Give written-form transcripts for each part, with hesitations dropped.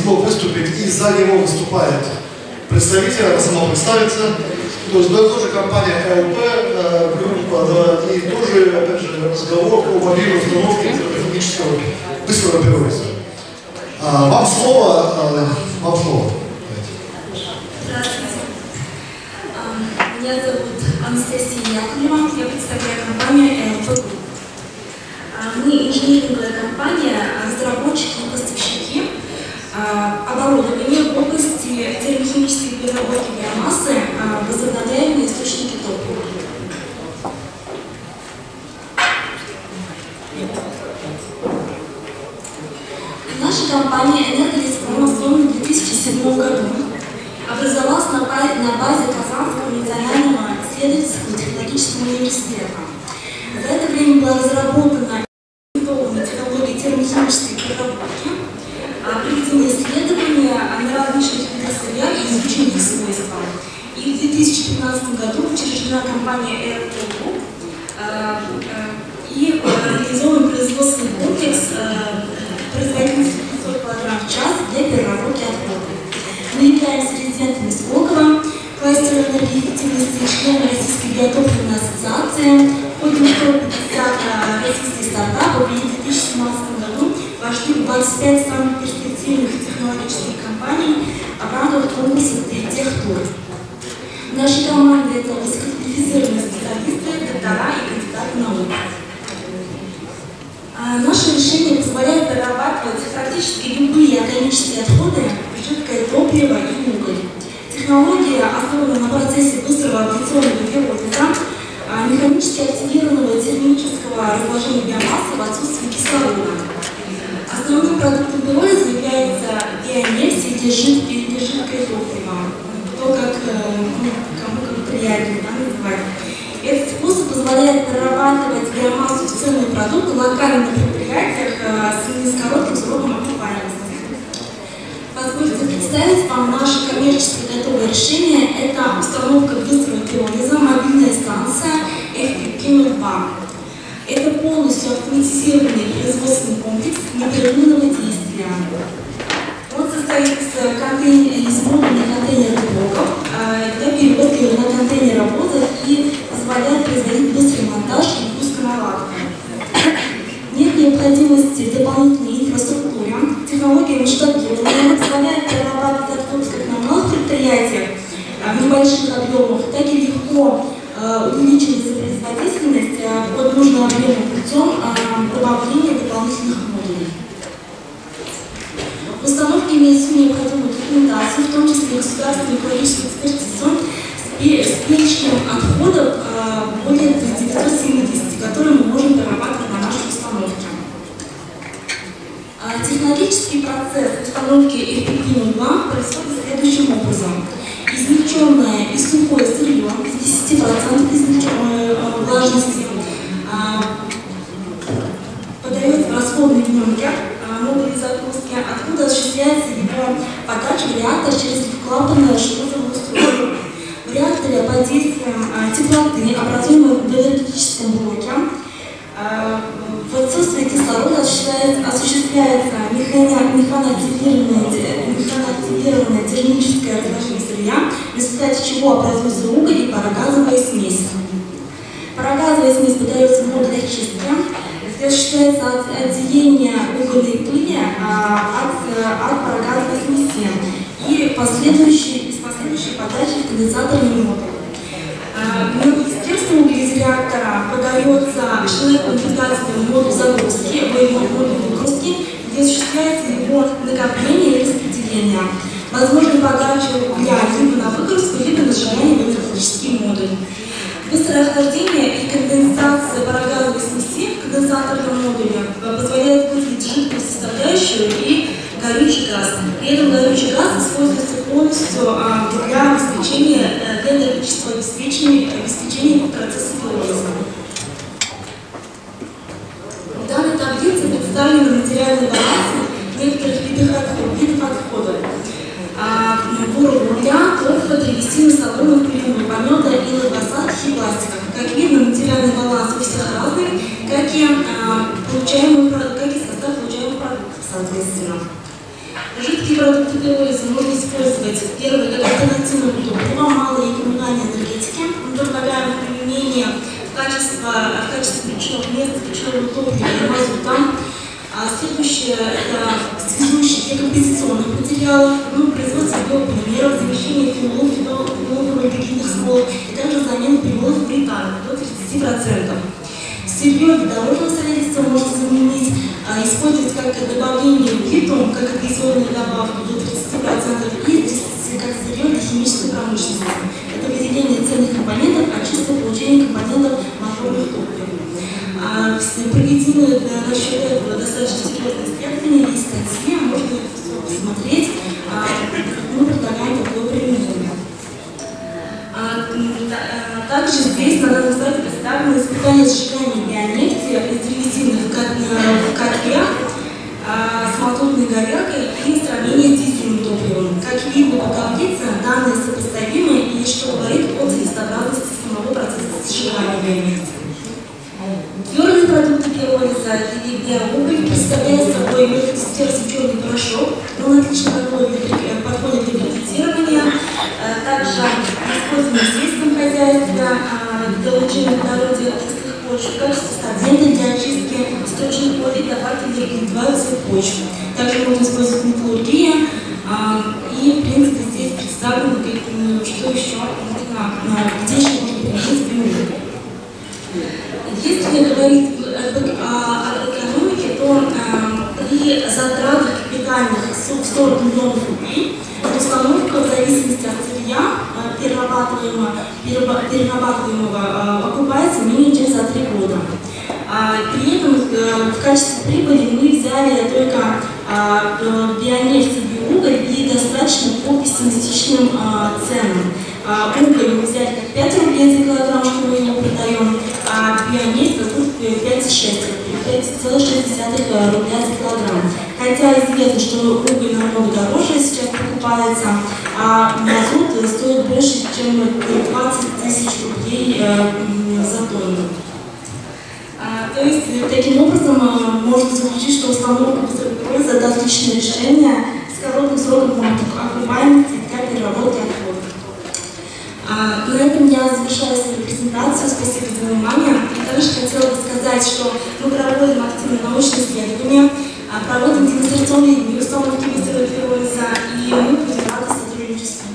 смог выступить, и за него выступает представитель, она сама представится. То есть тоже компания ЛП, группа, да, и тоже, опять же, разговор о мобильной установке технического быстрого первенства. Вам слово. Здравствуйте. Меня зовут Анастасия Яковлева, я представляю компанию ЛП Групп. Мы инжиниринговая компания, разработчики и поставщики оборудования в области термохимической переработки биомассы, возобновляемые источники топлива. Наша компания «Энерголеспром» основана в 2007 году. Образовалась на базе Казанского национального исследовательского технологического университета. За это время была разработана технология термохимической переработки, проведены исследования на различных видах сырья и изучены их свойства. И в 2015 году учреждена компания ЭРТ и реализован производственный комплекс производительностью 500 кг в час для переработки отходов. Мы являемся резидентами Сколково, кластера энергоэффективности, члены Российской биотопливной ассоциации. Входим в топ 50 российских стартапов, и в 2017 году вошли в 25 самых перспективных технологических компаний в рамках конкурса «Техтур». В нашей команде это высококвалифицированные специалисты, доктора и кандидаты наук. Наше решение позволяет перерабатывать практически любые органические отходы в жидкое топливо и уголь. Технология основана на процессе быстрого абляционного пиролиза, механически активированного термического разложения биомассы в отсутствии кислорода. Основным продуктом пиролиза является биомесс или жидкое топливо, то, кому как приятнее называть. Этот способ позволяет перерабатывать биомассу в ценный продукт локально на предприятиях с коротким сроком окупаемости. Позвольте представить вам наше коммерчески готовое решение. Это установка быстрого пиролиза, мобильная станция FPP-02. Это полностью автоматизированный производственный комплекс непрерывного действия. Он состоит из модульных контейнерных блоков, для перевозки на контейнер работает и позволяет производить быстрый монтаж и пусконаладку. Нет необходимости в дополнительной инфраструктуре. Технология масштабирования позволяет перерабатывать отходы как на малых предприятиях в небольших объемах, так и легко увеличивается производительность под нужным объемом путем добавления дополнительных модулей. В установке имеет всю необходимую документацию, в том числе государственную экологическую экспертизу, с перечнем отходов более 970, которые мы можем перерабатывать на нашей установке. Технологический процесс установки FPP-02 происходит следующим образом. Измельченное и сухое сырье с 10% влажности подается в расходной пленке модули загрузки, откуда осуществляется его подача в реактор через клапанное шлюзовое устройство. В реакторе под действием теплоты, образуемой в энергетическом блоке, в отсутствии кислорода осуществляется механоактивированное термическое разложение сырья, в результате чего образуется уголь и парогазовая смесь. Парогазовая смесь подается в модуль очистки, осуществляется отделение угольной пыли от парогазовой смеси и последующей подачи в конденсаторный модуль. Естественно, уголь из реактора подается шлейф-конфигурацией модуль загрузки, модуль выгрузки, где осуществляется его накопление и распределение. Возможно подача угля либо на выгрузку, либо на сжигание в энергетический модуль. Быстрое охлаждение и конденсация парогазовой смеси в конденсаторном модуле позволяет выделить жидкую составляющую и горючий газ. При этом горючий газ используется полностью для энергетического обеспечения процесса пиролиза. В данной таблице представлены материальные балансы некоторых видов отходов. Бурого угля, торфа, древесины, соломы, пыльного помета, иловых осадков и пластиков. Как видно, материальный баланс у всех разный, как и состав получаемых продуктов, соответственно. Такие продукты пиролиза можно использовать, первое, как альтернативное топливо малой и коммунальной энергетики. Мы предлагаем применение в качестве ключевых мест ключевого топлива и мазута. Следующее – это связующие для композиционных материалов, производство биополимеров, замещение фенолов, фенолформальдегидных смол и также замена приводов британа до 30%. Сырье для дорожного строительства можно заменить, использовать как добавление битум, как адгезионную добавку до 30% и как сырье для химической промышленности. Это выделение ценных компонентов, очистка получения компонентов моторных топлив. Проведены насчет этого достаточно серьезные исследования и статьи, можно это все посмотреть. Мы предлагаем такое применение. Также здесь на данном сайте представлены испытания сжигания бионефти из древесины в котле с мазутной горелкой и сравнение с дизельным топливом. Как видно по таблице, данные сопоставимы, и что говорит о целесообразности самого процесса сжигания бионефти. Твердые продукты пиролиза или биоуголь представляют собой мелкодистиллированный порошок. Он отлично подходит для брикетирования. Также используем в сельском хозяйстве для улучшения плодородия текстовых почв, в качестве стабильных для очистки источных вод и добавки для культивации почв. Также можно использовать металлургия. И, в принципе, здесь представлено, что еще можно, где еще можно применить биоуголь. Если говорить о экономике, то при затратах капитальных в 40 миллионов рублей установка в зависимости от сырья перерабатываемого окупается менее чем за 3 года. При этом в качестве прибыли мы взяли только бионефть и биоуголь и достаточно по пессимистичным ценам. Уголь мы взяли как 5 рублей за килограмм, что мы его продаем, а бионефть 5,6 рубля за килограмм. Хотя известно, что уголь намного дороже сейчас покупается, а мазут стоит больше, чем 20 тысяч рублей за тонну. То есть, таким образом, можно заключить, что установка быстрого это отличное решение с коротким сроком окупаемости для переработки отходов. На этом я завершаю свою презентацию. Спасибо за внимание. И также хотела бы сказать, что мы проводим активные научные исследования, проводим демонстрационные дни установки быстрого пиролиза, и мы будем рады сотрудничеству.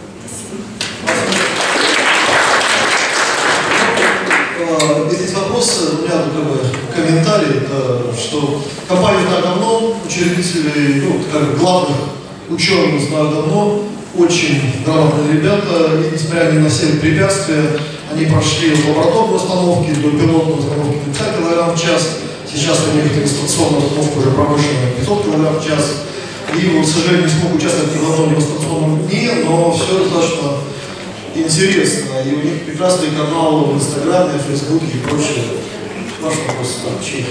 Есть вопросы, у меня такой комментарий, что компанию знаю давно, учредители, главных ученых знаю давно, очень грамотные ребята, и несмотря на все препятствия, они прошли от лабораторной установки до пилотной установки 50 кг в час, сейчас у них демонстрационная установка уже промышленная 500 кг в час, и, к сожалению, не смог участвовать ни в одном демонстрационном дне, но все достаточно интересно, и у них прекрасные каналы в Инстаграме, в Фейсбуке и прочее. Ваш вопрос, чей?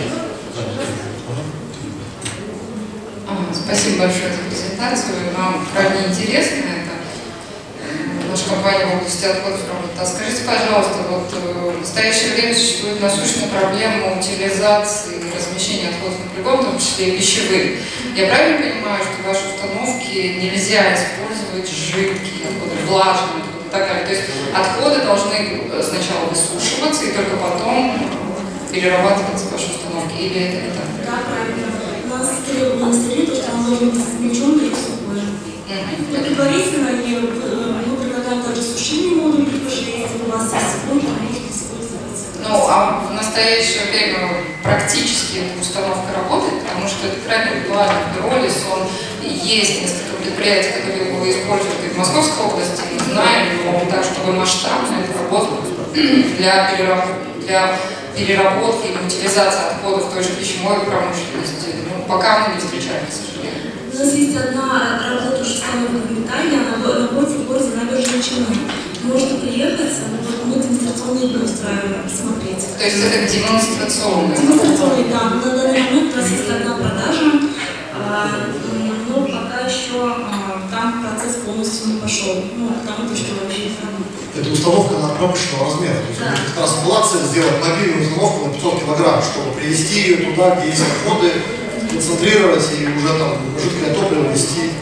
Спасибо большое за презентацию. Нам крайне интересно это. Наша компания в области отходов работает. А скажите, пожалуйста, в настоящее время существует насущная проблема утилизации и размещения отходов на полигон, в том числе и пищевых. Я правильно понимаю, что в вашей установке нельзя использовать жидкие отходы, влажные отходы и так далее? То есть отходы должны сначала высушиваться и только потом перерабатываться в вашей установке, или это не так? Да, правильно. У нас требования стоит, что он должен быть замечен и сухой. Предварительно мы предлагаем также сушильный модуль, если у вас есть сухой, то можно использовать. Ну, а в настоящее время практически эта установка работает, потому что это крайне актуальный пиролиз, он есть несколько предприятий, которые его используют и в Московской области, мы знаем, но так, чтобы масштабно это работало для переработки или утилизации отходов той же пищевой промышленности, пока мы не встречали, к сожалению. У нас есть одна работающая установка в Италии, она находится в городе Набережной Челны. Можно приехать, мы демонстрационные дни устраиваем, смотреть. То есть это демонстрационные? Демонстрационные, да. На данный момент у нас есть одна продажа, но пока еще там процесс полностью не пошел. Потому что вообще не работает. Это установка на промышленного размера. То есть да. как раз была цель сделать мобильную установку на 500 килограмм, чтобы привезти ее туда, где есть отходы, концентрировать и уже там жидкое топливо везти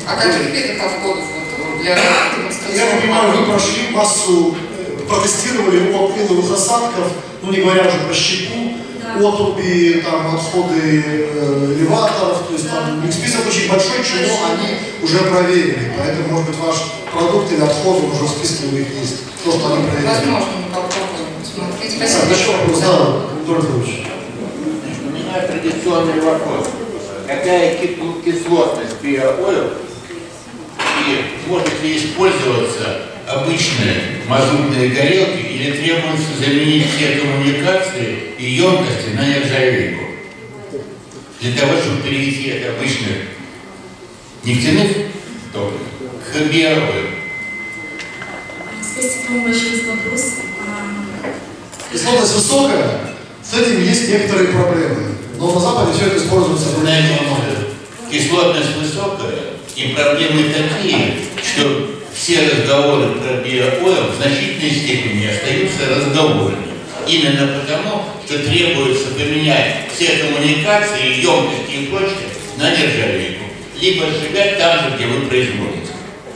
А каких видов отходов вот, для демонстрации? Я понимаю, вы прошли массу, протестировали опыловых осадков, ну не говоря уже про щепу, отруби, там, отходы элеваторов, то есть там список очень большой, чего они уже проверили. Поэтому, может быть, ваш продукт или отходы уже в списке у них есть. То, что они проверили. Возможно, мы попробуем посмотреть. Спасибо. Еще вопрос, да, Анатолий Петрович. У меня традиционный вопрос. Какая кислотность биоойл и может ли использоваться обычные мазутные горелки или требуется заменить все коммуникации и емкости на нержавейку? Для того, чтобы перейти от обычных нефтяных топлив к биоойлу. Спасибо вам большое за вопрос. Кислотность высокая, с этим есть некоторые проблемы. Но на Западе все это используется. Кислотность высокая и проблемы такие, что все разговоры про биоойл в значительной степени остаются разговорами. Именно потому, что требуется поменять все коммуникации, емкости и прочее на нержавейку. Либо сжигать там же, где вы производите.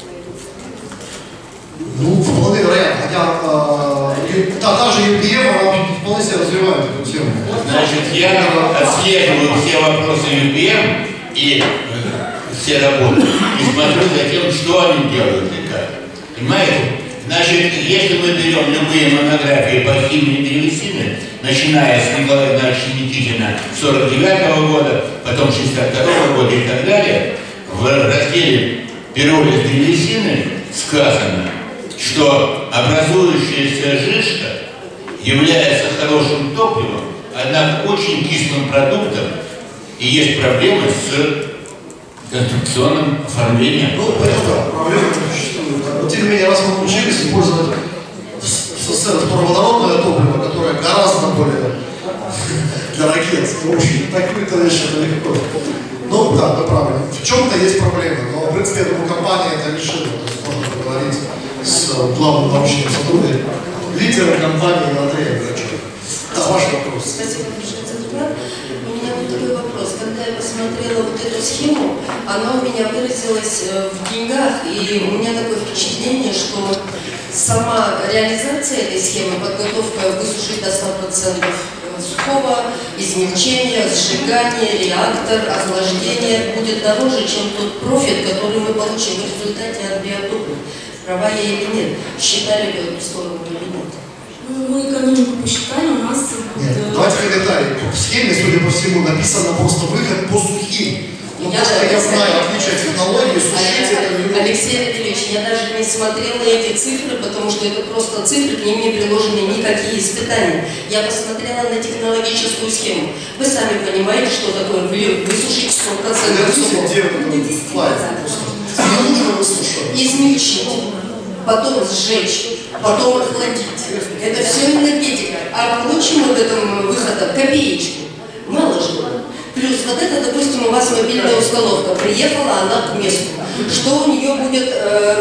Ну, вполне вероятно. Хотя та же UPM, она вполне себе развивает эту тему. Значит, я отслеживаю все вопросы UPM и все работы и смотрю за тем, что они делают и как. Понимаете? Значит, если мы берем любые монографии по химии древесины, начиная с Николая Ивановича Никитина 49-го года, потом 62-го года и так далее, в разделе «Пиролиз древесины» сказано, что образующаяся жижа является хорошим топливом, однако очень кислым продуктом, и есть проблемы с конструкционным оформлением. Ну, это да, проблемы существуют. Но тем не менее, раз мы научились использовать в СССР второводородное топливо, которое гораздо более дорогие, в общем, такие-то вещи это легко. Ну, да, вы правы. В чем-то есть проблемы, но, в принципе, я думаю, компания это решила. То есть можно поговорить с главным научным сотрудником, лидером компании Андреем Грачевым. Да, ваш вопрос. Спасибо большое за доклад. У меня вот такой вопрос. Когда я посмотрела вот эту схему, она у меня выразилась в деньгах, и у меня такое впечатление, что сама реализация этой схемы, подготовка высушить до 100% сухого, измельчение, сжигание, реактор, охлаждение будет дороже, чем тот профит, который мы получим в результате от биотоплива. Права я или нет? Считали ли эту сторону или нет? Ну, мы экономику посчитали, у нас... Нет, давайте комментарий. В схеме, судя по всему, написано просто выход по сухим. Ну, просто я знаю отличие технологии, сушить это не... Алексей Андреевич, я даже не смотрела эти цифры, потому что это просто цифры, к ним не приложены никакие испытания. Я посмотрела на технологическую схему. Вы сами понимаете, что такое высушить 100% сухого. Не нужно высушивать. Измельчить, потом сжечь, потом охладить. Это все энергетика. А получим от этого выхода копеечку. Мало же. Плюс вот это, допустим, у вас мобильная установка. Приехала она к месту. Что у нее будет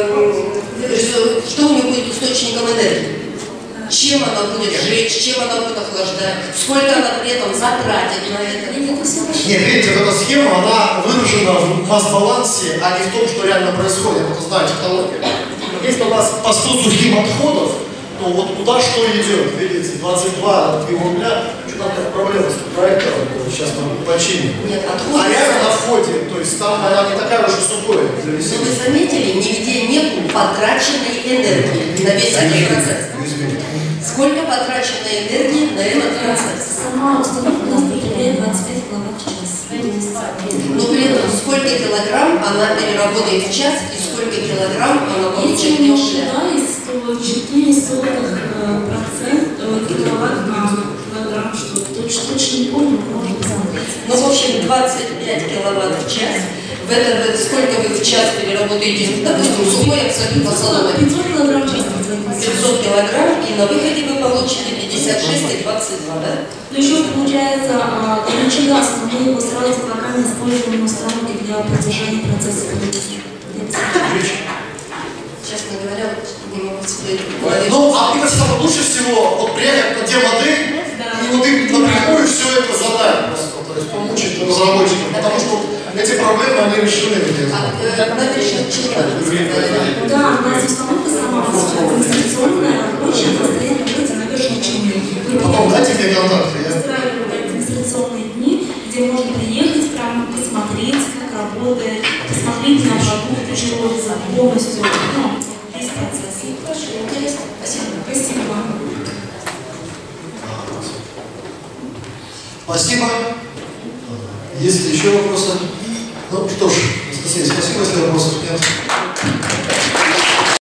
источником энергии? Чем она будет жечь, чем она будет охлаждать, сколько она при этом затратит на это. Нет, видите, вот эта схема, она выражена в масс-балансе, а не в том, что реально происходит. Это знаете, технология. Если у вас по 100 сухим отходов, то вот куда что идет, видите, 22 рубля, что там как проблема с проектом, сейчас там починим. Нет, отходы. А реально на входе, то есть там она не такая уж и сухая. Но вы заметили, нигде нет потраченной энергии на весь этот процесс. Сколько потрачено энергии на этот процесс? Сама установка у нас потребляет 25 киловатт в час. Но при этом сколько килограмм она переработает в час и сколько килограмм она получит Если мы в час? считались, то 0,04% киловатт на килограмм, что точно не помню, можно посмотреть. Ну, в общем, 25 киловатт в час. В это сколько вы в час переработаете? Допустим, сухой абсолютно солоной. 500 килограмм в час. 500 килограмм, и на выходе вы получите 56 и 22, да? Но еще получается, горючий газ, но мы его сразу пока не используем на установке для поддержания процесса производства. Честно говоря, вот не могу вспомнить. Ну, а мне кажется, лучше всего вот приехать на те модели, и вот им напрямую все это задать просто, то есть помучить разработчиков, потому что эти проблемы, они решены. Надо решить Да, у нас установка сама администрационная, рабочая, она стоит в городе Набережной Челны. Потом дайте мне контакты. Устраиваем администрационные дни, где можно приехать, прям посмотреть, как работает, посмотреть на продукты железа полностью, весь процесс. Хорошо, интересно. Спасибо. Спасибо. Спасибо. Есть ли еще вопросы? Ну что ж, Анастасия, спасибо, если вопросов нет.